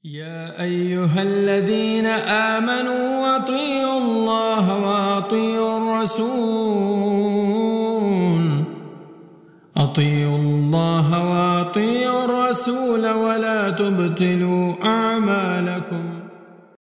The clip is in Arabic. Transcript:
يا أيها الذين آمنوا أطيعوا الله وأطيعوا الرسول ولا تبطلوا أعمالكم.